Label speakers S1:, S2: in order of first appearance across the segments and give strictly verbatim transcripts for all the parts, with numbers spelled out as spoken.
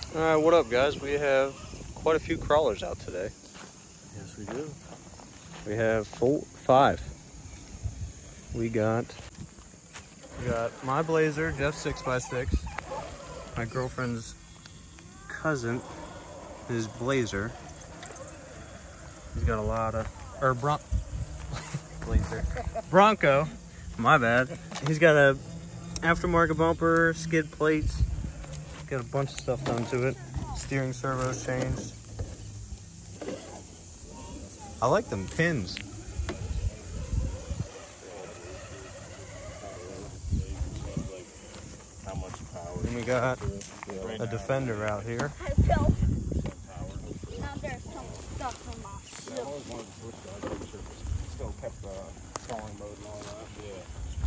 S1: Alright, what up guys? We have quite a few crawlers out today. Yes we do. We have four, five. We got we got my Blazer, Jeff's six by six, my girlfriend's cousin, his Blazer. He's got a lot of, or Bron Blazer. Bronco, my bad. He's got a aftermarket bumper, skid plates, got a bunch of stuff done to it. Steering servos changed. I like them pins. And we got a Defender out here.
S2: I felt. Now there's some stuff on my ship.
S3: Still kept the stalling mode and all that. Yeah.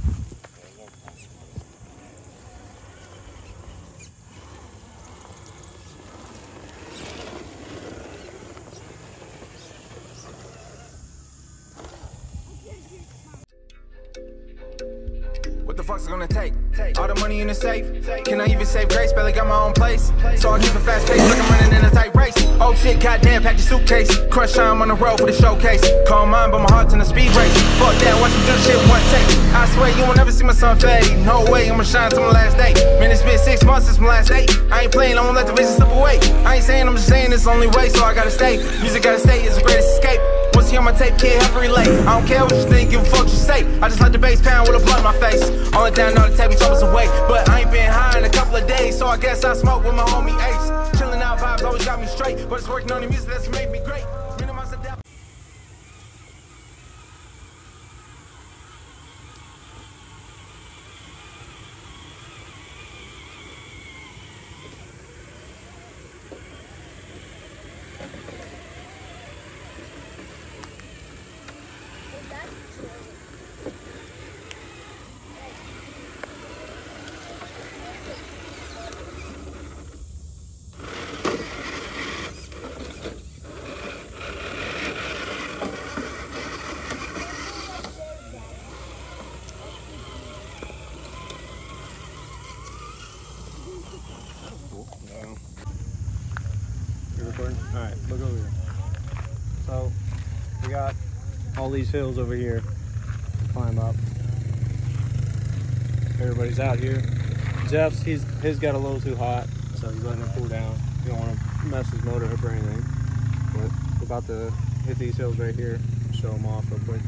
S4: What the fuck's it gonna take? All the money in the safe. Can I even save grace? Barely got my own place. So I keep a fast pace like I'm running in a tight race. Oh shit, goddamn, pack your suitcase. Crush time on the road for the showcase. Call mine, but my heart's in a speed race. Fuck that, watch me do the shit one take. I swear you won't ever see my son fade. No way, I'ma shine till my last day. Man, it's been six months since my last day. I ain't playing, I won't let the vision slip away. I ain't saying, I'm just saying it's the only way, so I gotta stay. Music gotta stay, it's the greatest escape. Once you on my tape, can't help relate. I don't care what you think, give a fuck what you say. I just let the bass pound with a blunt in my face. Only down all the tape, troubles away. But I ain't been high in a couple of days, so I guess I smoke with my homie Ace. Chilling out vibes always got me straight, but it's working on the music that's made me great. Minimize the doubt.
S1: You recording? Alright, look over here. So, we got all these hills over here to climb up. Everybody's out here. Jeff's, he's, his got a little too hot, so he's letting it cool down. You don't want to mess his motor up or anything. But we're about to hit these hills right here, show them off real quick.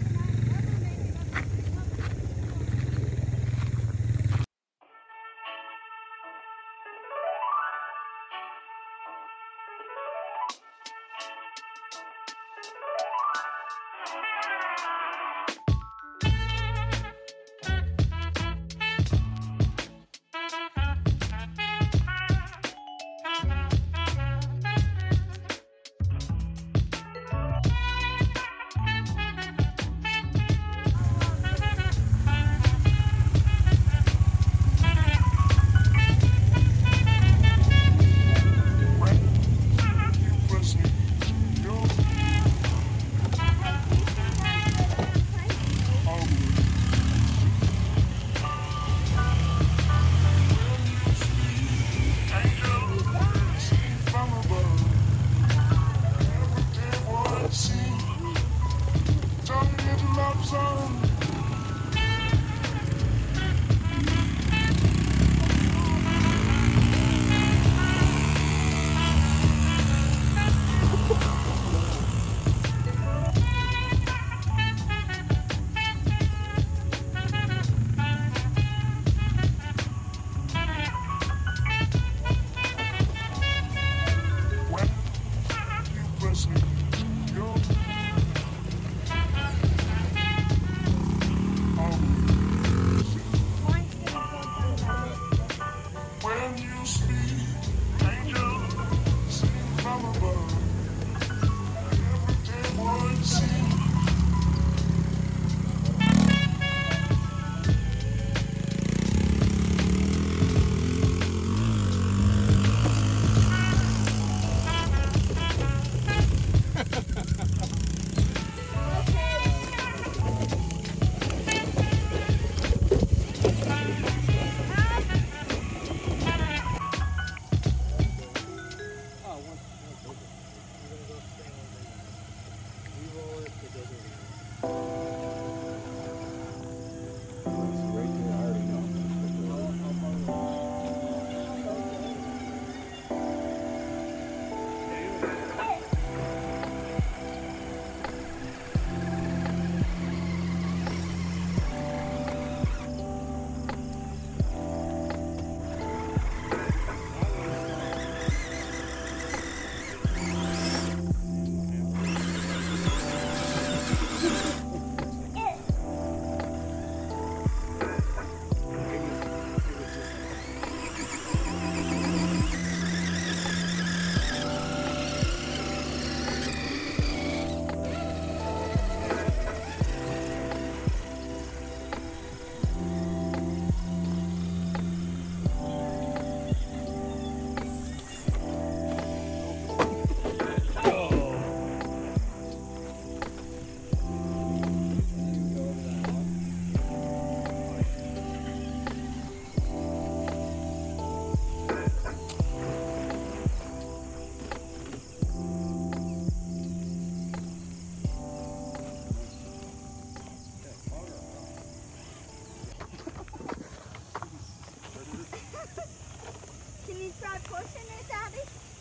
S2: pushing it, Daddy?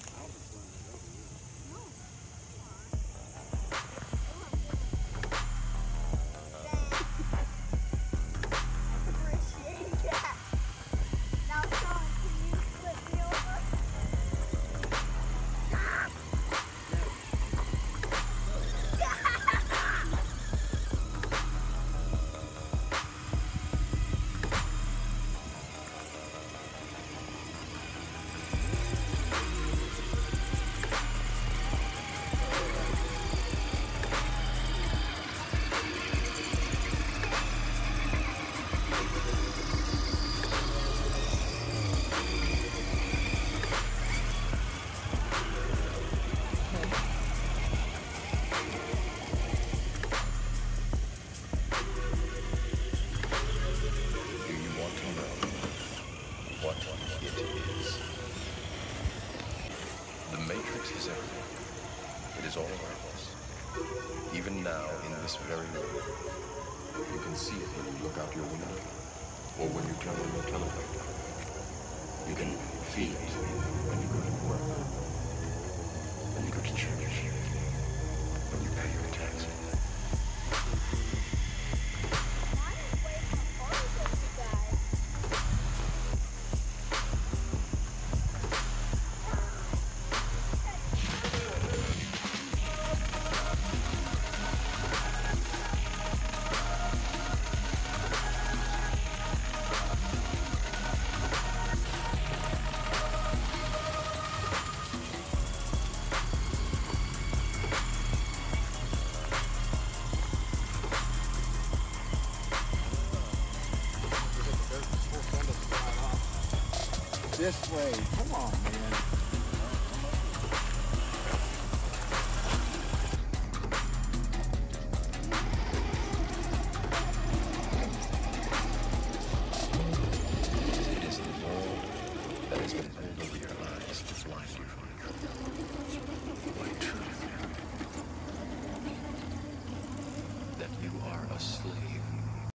S2: No. Appreciate that. Now, Sean, can you flip me over?
S5: Even now, in this very moment, you can see it when you look out your window, or when you turn on your television. You can feel it when you go to work, when you go to church, when you pay your taxes.
S3: This way. Come on, man.